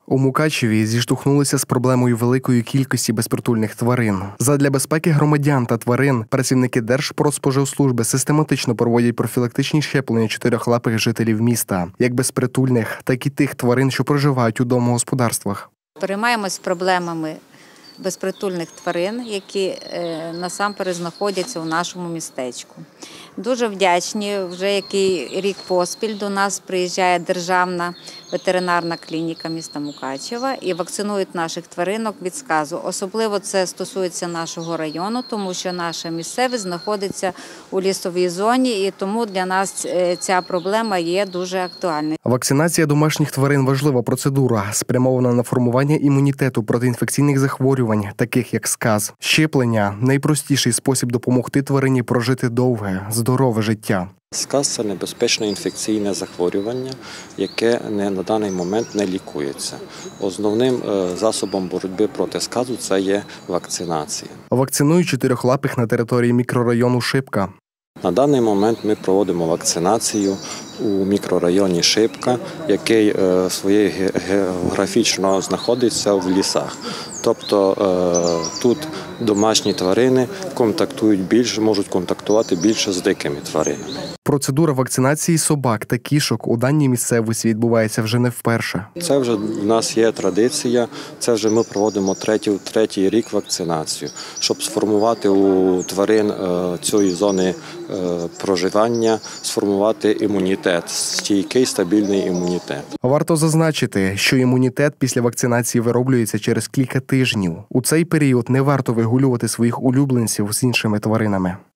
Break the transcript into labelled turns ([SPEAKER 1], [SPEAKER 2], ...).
[SPEAKER 1] У Мукачеві зіштовхнулися з проблемою великої кількості безпритульних тварин. Задля безпеки громадян та тварин працівники Держпродспоживслужби систематично проводять профілактичні щеплення чотирьохлапих жителів міста, як безпритульних, так і тих тварин, що проживають у домогосподарствах.
[SPEAKER 2] Переймаємось проблемами безпритульних тварин, які насамперед знаходяться у нашому містечку. Дуже вдячні, вже який рік поспіль до нас приїжджає Державна ветеринарна клініка міста Мукачева і вакцинують наших тваринок від сказу. Особливо це стосується нашого району, тому що наша місцевість знаходиться у лісовій зоні, і тому для нас ця проблема є дуже актуальною.
[SPEAKER 1] Вакцинація домашніх тварин – важлива процедура, спрямована на формування імунітету проти інфекційних захворювань, таких як сказ. Щеплення – найпростіший спосіб допомогти тварині прожити довге, здорове життя.
[SPEAKER 3] Сказ – це небезпечне інфекційне захворювання, яке на даний момент не лікується. Основним засобом боротьби проти сказу – це є вакцинація.
[SPEAKER 1] Вакцинують чотирьохлапих на території мікрорайону Шипка.
[SPEAKER 3] На даний момент ми проводимо вакцинацію у мікрорайоні Шипка, який своєю географічно знаходиться в лісах. Тобто тут домашні тварини можуть контактувати більше з дикими тваринами.
[SPEAKER 1] Процедура вакцинації собак та кішок у даній місцевості відбувається вже не вперше.
[SPEAKER 3] Це вже в нас є традиція, це вже ми проводимо третій рік вакцинацію, щоб сформувати у тварин цієї зони проживання, сформувати імунітет, стійкий, стабільний імунітет.
[SPEAKER 1] Варто зазначити, що імунітет після вакцинації вироблюється через кілька тижнів. У цей період не варто вигулювати своїх улюбленців з іншими тваринами.